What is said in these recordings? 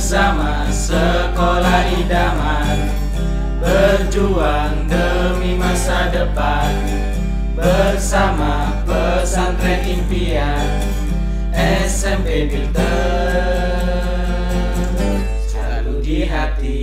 bersama sekolah idaman, berjuang demi masa depan, bersama pesantren impian SMP Bilter selalu di hati.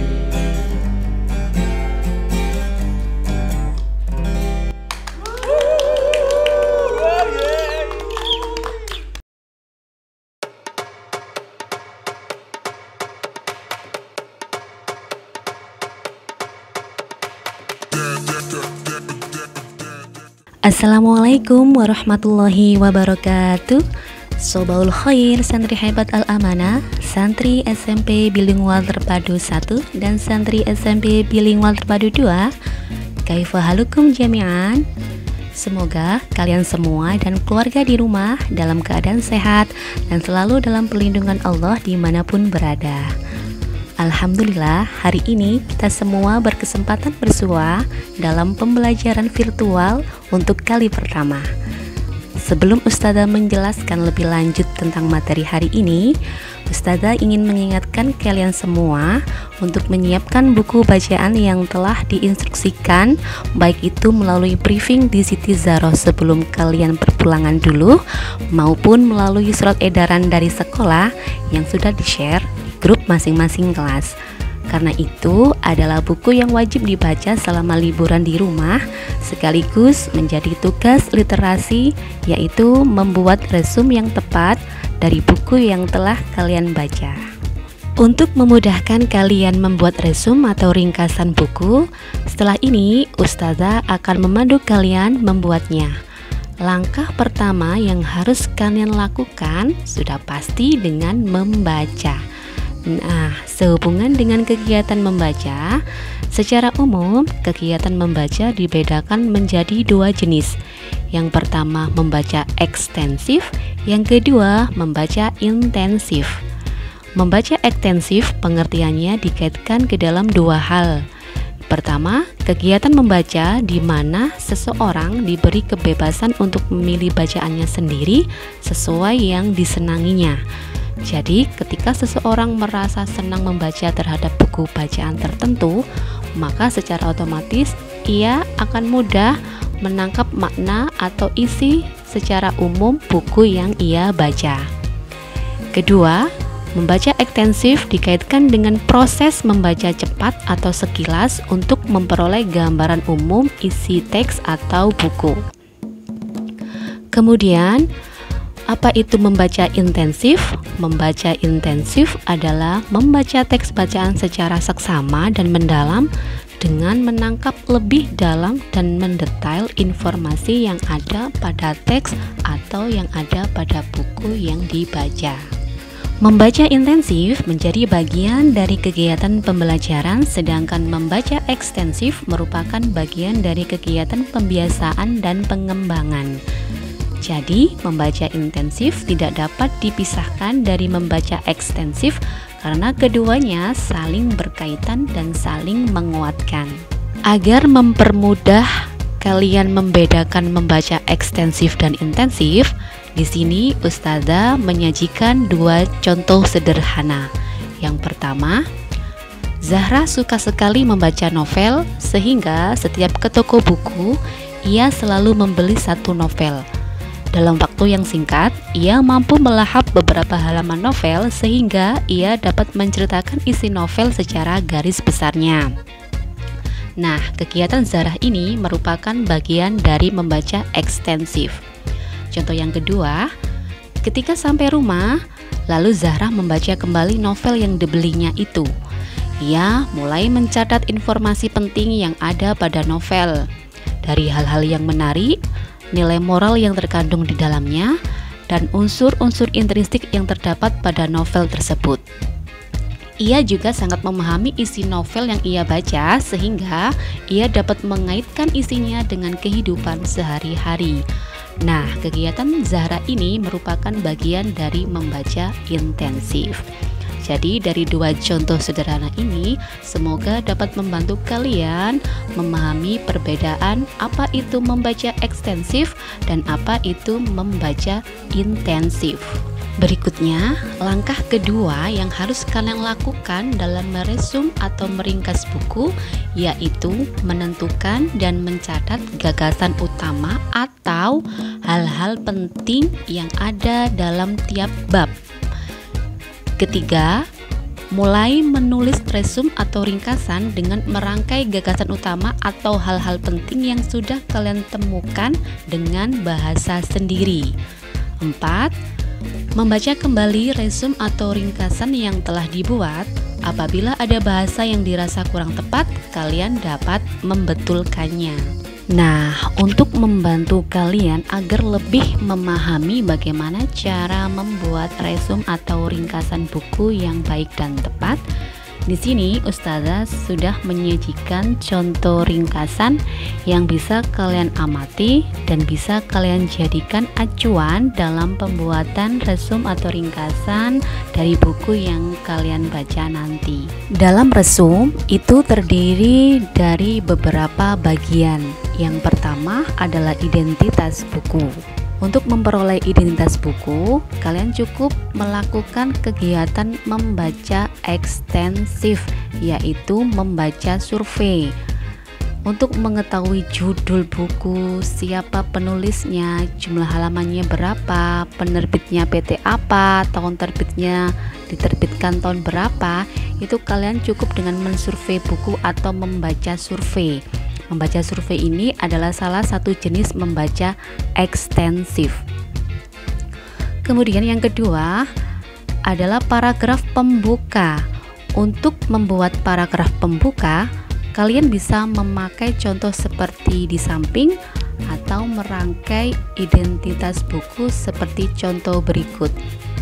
Assalamualaikum warahmatullahi wabarakatuh. Sobaul Khair, santri hebat Al-Amanah, santri SMP Bilingual Terpadu 1 dan santri SMP Bilingual Terpadu 2. Kaifa halukum jami'an? Semoga kalian semua dan keluarga di rumah dalam keadaan sehat dan selalu dalam perlindungan Allah dimanapun berada. Alhamdulillah, hari ini kita semua berkesempatan bersua dalam pembelajaran virtual untuk kali pertama. Sebelum Ustazah menjelaskan lebih lanjut tentang materi hari ini, Ustazah ingin mengingatkan kalian semua untuk menyiapkan buku bacaan yang telah diinstruksikan, baik itu melalui briefing di Siti Zahroh sebelum kalian berpulangan dulu, maupun melalui surat edaran dari sekolah yang sudah di-share grup masing-masing kelas. Karena itu adalah buku yang wajib dibaca selama liburan di rumah, sekaligus menjadi tugas literasi, yaitu membuat resume yang tepat dari buku yang telah kalian baca. Untuk memudahkan kalian membuat resume atau ringkasan buku, setelah ini Ustazah akan memandu kalian membuatnya. Langkah pertama yang harus kalian lakukan sudah pasti dengan membaca. Nah, sehubungan dengan kegiatan membaca, secara umum kegiatan membaca dibedakan menjadi dua jenis. Yang pertama membaca ekstensif, yang kedua membaca intensif. Membaca ekstensif pengertiannya dikaitkan ke dalam dua hal. Pertama, kegiatan membaca di mana seseorang diberi kebebasan untuk memilih bacaannya sendiri sesuai yang disenanginya. Jadi, ketika seseorang merasa senang membaca terhadap buku bacaan tertentu, maka secara otomatis ia akan mudah menangkap makna atau isi secara umum buku yang ia baca. Kedua, membaca ekstensif dikaitkan dengan proses membaca cepat atau sekilas untuk memperoleh gambaran umum isi teks atau buku. Kemudian, apa itu membaca intensif? Membaca intensif adalah membaca teks bacaan secara seksama dan mendalam dengan menangkap lebih dalam dan mendetail informasi yang ada pada teks atau yang ada pada buku yang dibaca. Membaca intensif menjadi bagian dari kegiatan pembelajaran, sedangkan membaca ekstensif merupakan bagian dari kegiatan pembiasaan dan pengembangan. Jadi, membaca intensif tidak dapat dipisahkan dari membaca ekstensif karena keduanya saling berkaitan dan saling menguatkan. Agar mempermudah kalian membedakan membaca ekstensif dan intensif, di sini Ustazah menyajikan dua contoh sederhana. Yang pertama, Zahra suka sekali membaca novel sehingga setiap ke toko buku ia selalu membeli satu novel. Dalam waktu yang singkat, ia mampu melahap beberapa halaman novel sehingga ia dapat menceritakan isi novel secara garis besarnya. Nah, kegiatan Zahra ini merupakan bagian dari membaca ekstensif. Contoh yang kedua, ketika sampai rumah, lalu Zahra membaca kembali novel yang dibelinya itu. Ia mulai mencatat informasi penting yang ada pada novel. Dari hal-hal yang menarik, nilai moral yang terkandung di dalamnya, dan unsur-unsur intrinsik yang terdapat pada novel tersebut. Ia juga sangat memahami isi novel yang ia baca sehingga ia dapat mengaitkan isinya dengan kehidupan sehari-hari. Nah, kegiatan Zahra ini merupakan bagian dari membaca intensif. Jadi dari dua contoh sederhana ini, semoga dapat membantu kalian memahami perbedaan apa itu membaca ekstensif dan apa itu membaca intensif. Berikutnya, langkah kedua yang harus kalian lakukan dalam meresum atau meringkas buku yaitu menentukan dan mencatat gagasan utama atau hal-hal penting yang ada dalam tiap bab. Ketiga, mulai menulis resum atau ringkasan dengan merangkai gagasan utama atau hal-hal penting yang sudah kalian temukan dengan bahasa sendiri. 4. Membaca kembali resum atau ringkasan yang telah dibuat. Apabila ada bahasa yang dirasa kurang tepat, kalian dapat membetulkannya. Nah, untuk membantu kalian agar lebih memahami bagaimana cara membuat resum atau ringkasan buku yang baik dan tepat, di sini Ustazah sudah menyajikan contoh ringkasan yang bisa kalian amati dan bisa kalian jadikan acuan dalam pembuatan resum atau ringkasan dari buku yang kalian baca nanti. Dalam resum itu terdiri dari beberapa bagian. Yang pertama adalah identitas buku. Untuk memperoleh identitas buku, kalian cukup melakukan kegiatan membaca ekstensif, yaitu membaca survei. Untuk mengetahui judul buku, siapa penulisnya, jumlah halamannya berapa, penerbitnya PT apa, tahun terbitnya diterbitkan tahun berapa, itu kalian cukup dengan mensurvei buku atau membaca survei. Membaca survei ini adalah salah satu jenis membaca ekstensif. Kemudian yang kedua adalah paragraf pembuka. Untuk membuat paragraf pembuka, kalian bisa memakai contoh seperti di samping atau merangkai identitas buku seperti contoh berikut.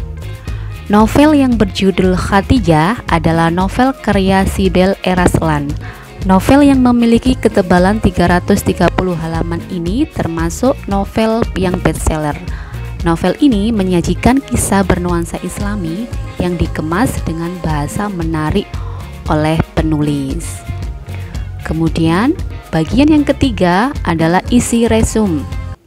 Novel yang berjudul Khadijah adalah novel karya Sibel Eraslan. Novel yang memiliki ketebalan 330 halaman ini termasuk novel yang bestseller. Novel ini menyajikan kisah bernuansa Islami yang dikemas dengan bahasa menarik oleh penulis. Kemudian, bagian yang ketiga adalah isi resum.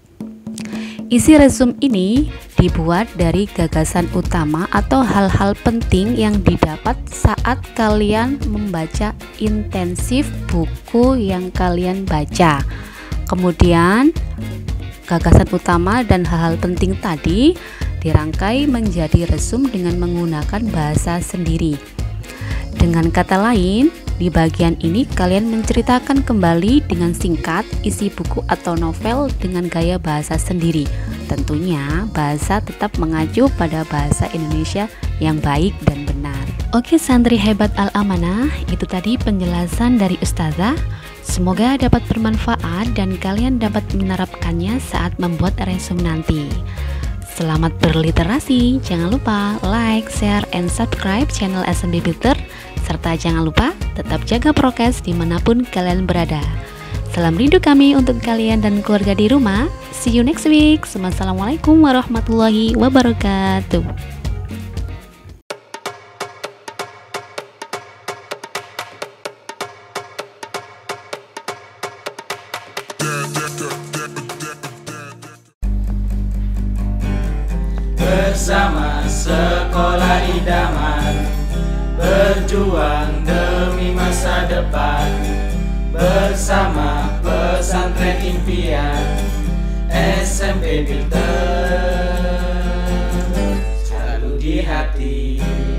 Isi resum ini dibuat dari gagasan utama atau hal-hal penting yang didapat saat kalian membaca intensif buku yang kalian baca. Kemudian gagasan utama dan hal-hal penting tadi dirangkai menjadi resum dengan menggunakan bahasa sendiri. Dengan kata lain, di bagian ini kalian menceritakan kembali dengan singkat isi buku atau novel dengan gaya bahasa sendiri. Tentunya bahasa tetap mengacu pada bahasa Indonesia yang baik dan benar. Oke santri hebat Al-Amanah, itu tadi penjelasan dari Ustazah. Semoga dapat bermanfaat dan kalian dapat menerapkannya saat membuat resum nanti. Selamat berliterasi, jangan lupa like, share, and subscribe channel SMB Filter, serta jangan lupa tetap jaga prokes dimanapun kalian berada. Salam rindu kami untuk kalian dan keluarga di rumah. See you next week. Wassalamualaikum warahmatullahi wabarakatuh. Bersama sekolah idaman, berjuang demi masa depan. Bersama pesantren impian, SMP Filter selalu di hati.